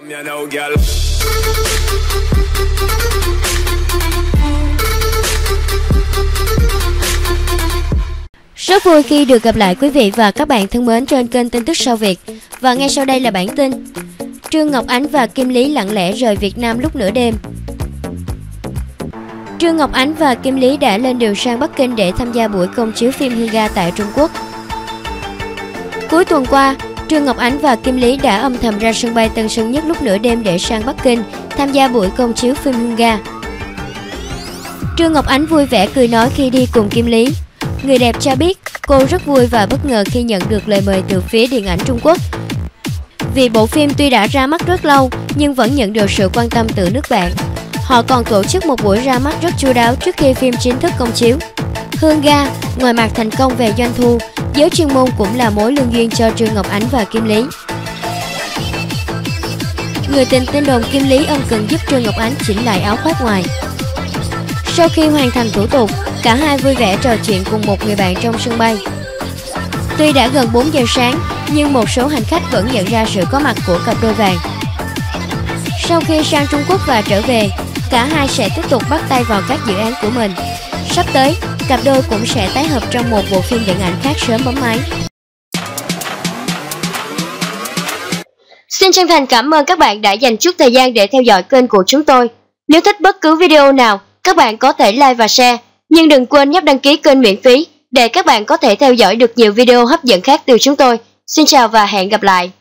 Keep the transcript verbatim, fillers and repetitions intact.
Rất vui khi được gặp lại quý vị và các bạn thân mến trên kênh tin tức Sao Việt. Và ngay sau đây là bản tin. Trương Ngọc Ánh và Kim Lý lặng lẽ rời Việt Nam lúc nửa đêm. Trương Ngọc Ánh và Kim Lý đã lên đường sang Bắc Kinh để tham gia buổi công chiếu phim Hương tại Trung Quốc. Cuối tuần qua, Trương Ngọc Ánh và Kim Lý đã âm thầm ra sân bay Tân Sơn Nhất lúc nửa đêm để sang Bắc Kinh tham gia buổi công chiếu phim Hương. Trương Ngọc Ánh vui vẻ cười nói khi đi cùng Kim Lý. Người đẹp cho biết cô rất vui và bất ngờ khi nhận được lời mời từ phía điện ảnh Trung Quốc. Vì bộ phim tuy đã ra mắt rất lâu nhưng vẫn nhận được sự quan tâm từ nước bạn. Họ còn tổ chức một buổi ra mắt rất chu đáo trước khi phim chính thức công chiếu. Hương Ga, ngoài mặt thành công về doanh thu, giới chuyên môn cũng là mối lương duyên cho Trương Ngọc Ánh và Kim Lý. Người tình tin đồn Kim Lý ân cần giúp Trương Ngọc Ánh chỉnh lại áo khoác ngoài. Sau khi hoàn thành thủ tục, cả hai vui vẻ trò chuyện cùng một người bạn trong sân bay. Tuy đã gần bốn giờ sáng, nhưng một số hành khách vẫn nhận ra sự có mặt của cặp đôi vàng. Sau khi sang Trung Quốc và trở về, cả hai sẽ tiếp tục bắt tay vào các dự án của mình. Sắp tới, cặp đôi cũng sẽ tái hợp trong một bộ phim điện ảnh khác sớm bấm máy. Xin chân thành cảm ơn các bạn đã dành chút thời gian để theo dõi kênh của chúng tôi. Nếu thích bất cứ video nào, các bạn có thể like và share, nhưng đừng quên nhấp đăng ký kênh miễn phí để các bạn có thể theo dõi được nhiều video hấp dẫn khác từ chúng tôi. Xin chào và hẹn gặp lại!